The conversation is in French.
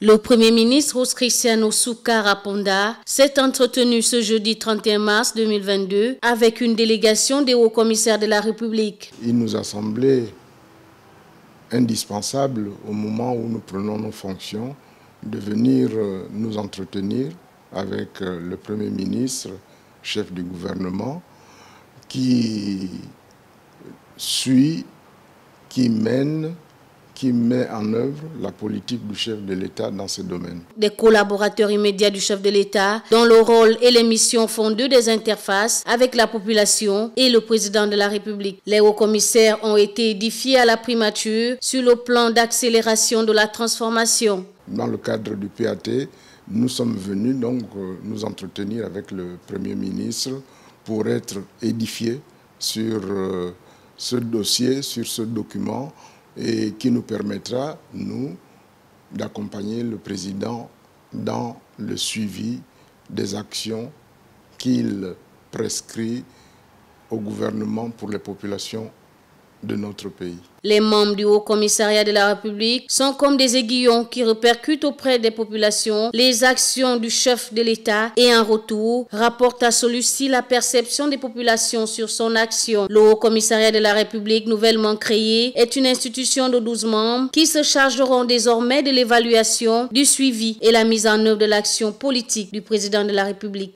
Le Premier ministre Cristiano Soukara Ponda s'est entretenu ce jeudi 31 mars 2022 avec une délégation des hauts commissaires de la République. Il nous a semblé indispensable au moment où nous prenons nos fonctions de venir nous entretenir avec le Premier ministre, chef du gouvernement, qui suit, qui mène, qui met en œuvre la politique du chef de l'État dans ce domaine. Des collaborateurs immédiats du chef de l'État, dont le rôle et les missions font d'eux des interfaces avec la population et le président de la République. Les hauts commissaires ont été édifiés à la primature sur le plan d'accélération de la transformation. Dans le cadre du PAT, nous sommes venus donc nous entretenir avec le Premier ministre pour être édifiés sur ce dossier, sur ce document, et qui nous permettra, nous, d'accompagner le président dans le suivi des actions qu'il prescrit au gouvernement pour les populations de notre pays. Les membres du Haut Commissariat de la République sont comme des aiguillons qui répercutent auprès des populations les actions du chef de l'État et en retour rapportent à celui-ci la perception des populations sur son action. Le Haut Commissariat de la République nouvellement créé est une institution de 12 membres qui se chargeront désormais de l'évaluation, du suivi et la mise en œuvre de l'action politique du président de la République.